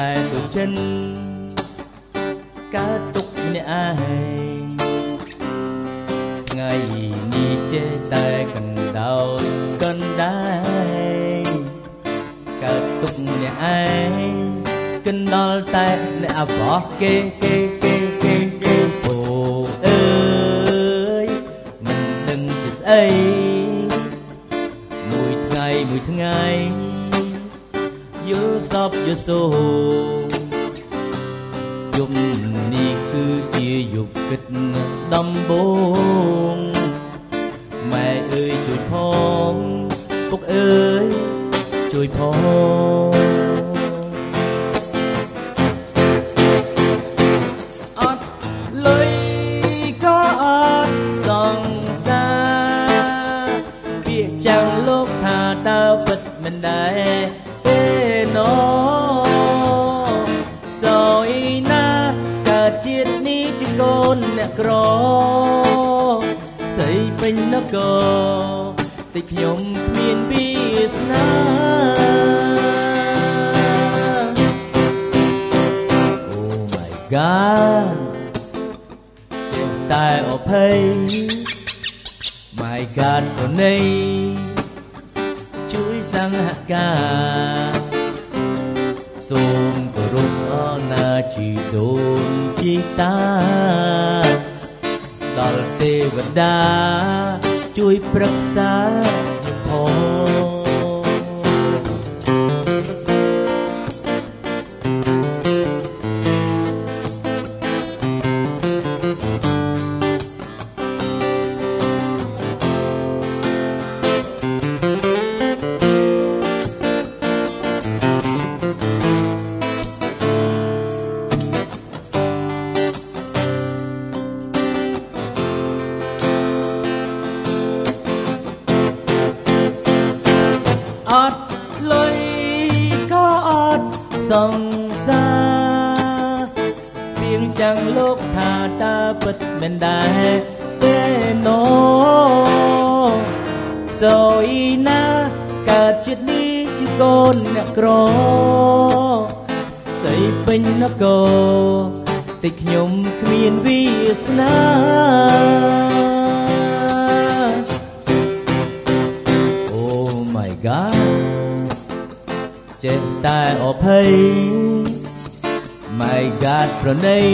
តែដូចចិនកើតទុកម្នាក់ឯងថ្ងៃនេះចេះតែកណ្ដោយកណ្ដែងកើតទុកម្នាក់ឯងកណ្ដល់តែអ្នកអបោះគេអូអើយមិនដឹងពីស្អីមួយថ្ងៃយល់សពយល់សូយប់នេះគឺជាយប់គិតដំបូងម៉ែអើយជួយផងពុកអើយជួយផងអត់លុយក៏អត់សង្សារពាក្យចាំងលោកថាតើពិតមិនដែរទេណូសោយណាកើតជាតិនេះជាកូនអ្នកក្រស្អីពេញនគរតែខ្ញុំគ្មានវាសនា Oh my God ចេះតែអភ័យ My God អូនឯងជួយសង្ហការសូមគោរពអណាជីដូនជីតាដល់ទេវតាជួយប្រឹក្សាខ្ញុំផងអត់លុយក៏អត់សង្សារពីងចាំងលោកថាតើពិតមិនដែរទេណូសោយណាកើតជាតិនេះជាកូនអ្នកក្រស្អីពេញនគរតែខ្ញុំគ្មានវាសនា Oh my God ចេះតែអភ័យ My God ប្រណី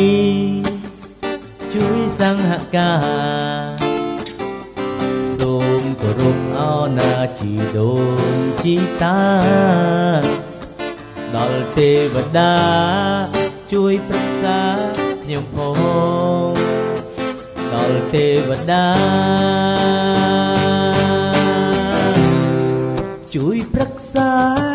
ជួយសង្ហការសូមគោរពអណាជីដូនជីតាដល់ទេវតាជួយប្រឹក្សាខ្ញុំផងដល់ទេវតាជួយប្រឹក្សា